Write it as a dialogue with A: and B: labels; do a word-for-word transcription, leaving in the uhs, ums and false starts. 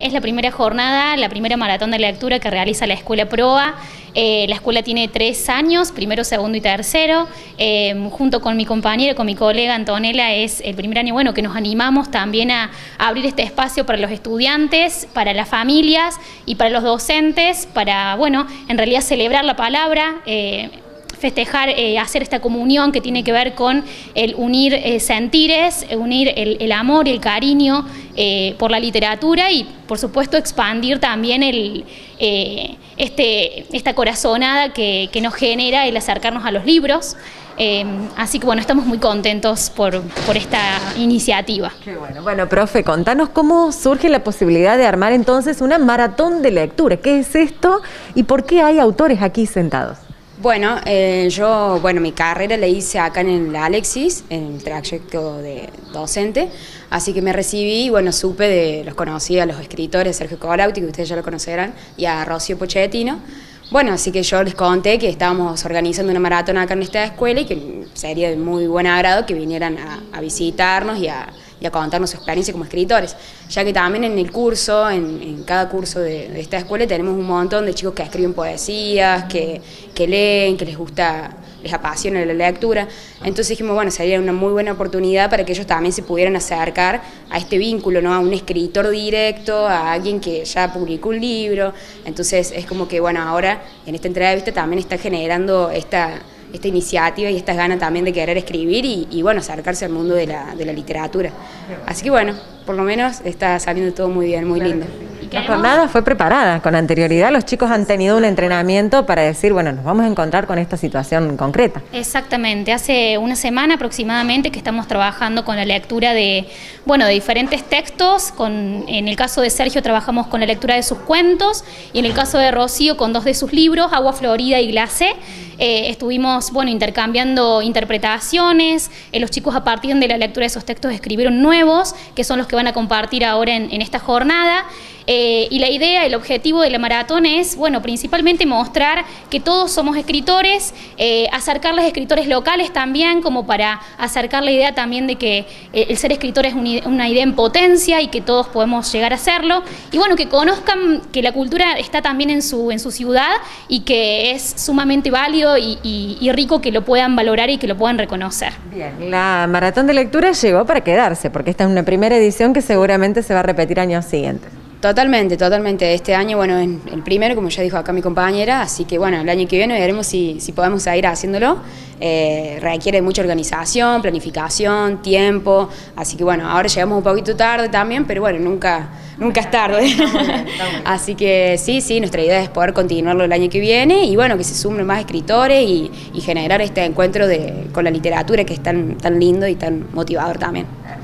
A: es la primera jornada, la primera maratón de lectura que realiza la Escuela Proa. Eh, la escuela tiene tres años, primero, segundo y tercero. Eh, junto con mi compañera, con mi colega Antonella, es el primer año bueno, que nos animamos también a, a abrir este espacio para los estudiantes, para las familias y para los docentes, para, bueno, en realidad celebrar la palabra, eh, festejar, eh, hacer esta comunión que tiene que ver con el unir eh, sentires, unir el, el amor y el cariño eh, por la literatura y, por supuesto, expandir también el, eh, este, esta corazonada que, que nos genera el acercarnos a los libros. Eh, así que, bueno, estamos muy contentos por, por esta iniciativa.
B: Qué bueno. Bueno, profe, contanos cómo surge la posibilidad de armar entonces una maratón de lectura. ¿Qué es esto y por qué hay autores aquí sentados?
C: Bueno, eh, yo, bueno, mi carrera la hice acá en el Alexis, en el trayecto de docente, así que me recibí y, bueno, supe de, los conocí a los escritores, Sergio Colauti, que ustedes ya lo conocerán, y a Rocío Pochettino. Bueno, así que yo les conté que estábamos organizando una maratón acá en esta escuela y que sería de muy buen agrado que vinieran a, a visitarnos y a, y a contarnos su experiencia como escritores, ya que también en el curso, en, en cada curso de, de esta escuela tenemos un montón de chicos que escriben poesías, que, que leen, que les gusta, les apasiona la lectura. Entonces dijimos, bueno, sería una muy buena oportunidad para que ellos también se pudieran acercar a este vínculo, ¿no? A un escritor directo, a alguien que ya publicó un libro. Entonces es como que, bueno, ahora en esta entrevista también está generando esta, esta iniciativa y estas ganas también de querer escribir y, y bueno, acercarse al mundo de la, de la literatura. Así que, bueno, por lo menos está saliendo todo muy bien, muy lindo.
B: La jornada fue preparada con anterioridad, los chicos han tenido un entrenamiento para decir, bueno, nos vamos a encontrar con esta situación concreta.
A: Exactamente, hace una semana aproximadamente que estamos trabajando con la lectura de, bueno, de diferentes textos, con, en el caso de Sergio trabajamos con la lectura de sus cuentos y en el caso de Rocío con dos de sus libros, Agua Florida y Glacé. Eh, estuvimos, bueno, intercambiando interpretaciones, eh, los chicos a partir de la lectura de esos textos escribieron nuevos, que son los que van a compartir ahora en, en esta jornada. Eh, y la idea, el objetivo de la maratón es, bueno, principalmente mostrar que todos somos escritores, eh, acercarles a escritores locales también, como para acercar la idea también de que eh, el ser escritor es un, una idea en potencia y que todos podemos llegar a hacerlo. Y bueno, que conozcan que la cultura está también en su, en su ciudad y que es sumamente válido y, y, y rico que lo puedan valorar y que lo puedan reconocer.
B: Bien, la maratón de lectura llegó para quedarse, porque esta es una primera edición que seguramente se va a repetir años siguientes.
C: Totalmente, totalmente. Este año, bueno, es el primero, como ya dijo acá mi compañera, así que bueno, el año que viene veremos si, si podemos seguir haciéndolo. Eh, requiere mucha organización, planificación, tiempo, así que bueno, ahora llegamos un poquito tarde también, pero bueno, nunca, nunca es tarde. Está muy bien, está muy bien. Así que sí, sí, nuestra idea es poder continuarlo el año que viene y bueno, que se sumen más escritores y, y generar este encuentro de, con la literatura que es tan, tan lindo y tan motivador también.